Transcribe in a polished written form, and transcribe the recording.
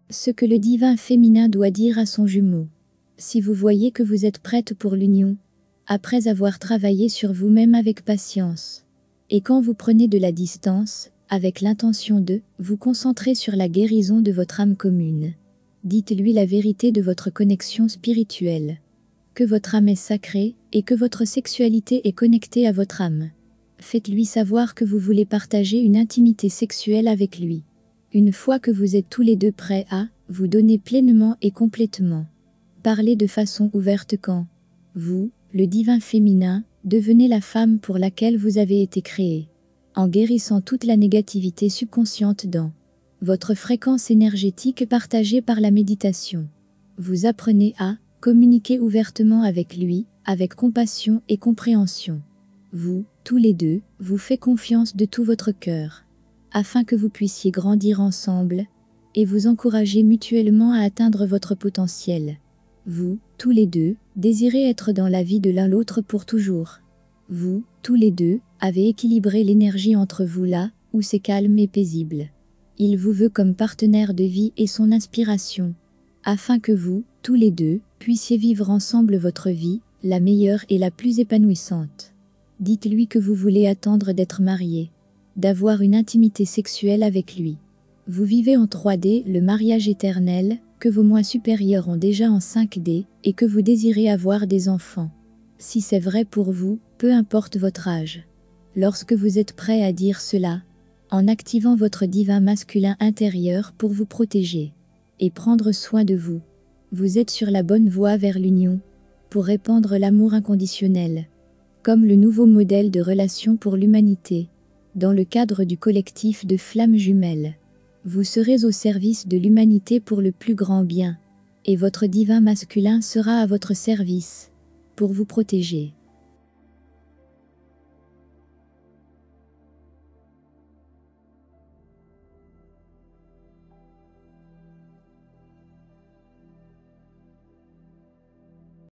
Ce que le divin féminin doit dire à son jumeau. Si vous voyez que vous êtes prête pour l'union, après avoir travaillé sur vous-même avec patience, et quand vous prenez de la distance, avec l'intention de vous concentrer sur la guérison de votre âme commune, dites-lui la vérité de votre connexion spirituelle, que votre âme est sacrée et que votre sexualité est connectée à votre âme. Faites-lui savoir que vous voulez partager une intimité sexuelle avec lui. Une fois que vous êtes tous les deux prêts à vous donner pleinement et complètement, parlez de façon ouverte quand vous, le divin féminin, devenez la femme pour laquelle vous avez été créé, en guérissant toute la négativité subconsciente dans votre fréquence énergétique partagée par la méditation. Vous apprenez à communiquer ouvertement avec lui, avec compassion et compréhension. Vous, tous les deux, vous faites confiance de tout votre cœur, afin que vous puissiez grandir ensemble et vous encourager mutuellement à atteindre votre potentiel. Vous, tous les deux, désirez être dans la vie de l'un l'autre pour toujours. Vous, tous les deux, avez équilibré l'énergie entre vous là où c'est calme et paisible. Il vous veut comme partenaire de vie et son inspiration, afin que vous, tous les deux, puissiez vivre ensemble votre vie, la meilleure et la plus épanouissante. Dites-lui que vous voulez attendre d'être marié, d'avoir une intimité sexuelle avec lui. Vous vivez en 3D le mariage éternel, que vos moi supérieurs ont déjà en 5D, et que vous désirez avoir des enfants. Si c'est vrai pour vous, peu importe votre âge. Lorsque vous êtes prêt à dire cela, en activant votre divin masculin intérieur pour vous protéger et prendre soin de vous, vous êtes sur la bonne voie vers l'union, pour répandre l'amour inconditionnel, comme le nouveau modèle de relation pour l'humanité, dans le cadre du collectif de flammes jumelles. Vous serez au service de l'humanité pour le plus grand bien, et votre divin masculin sera à votre service, pour vous protéger.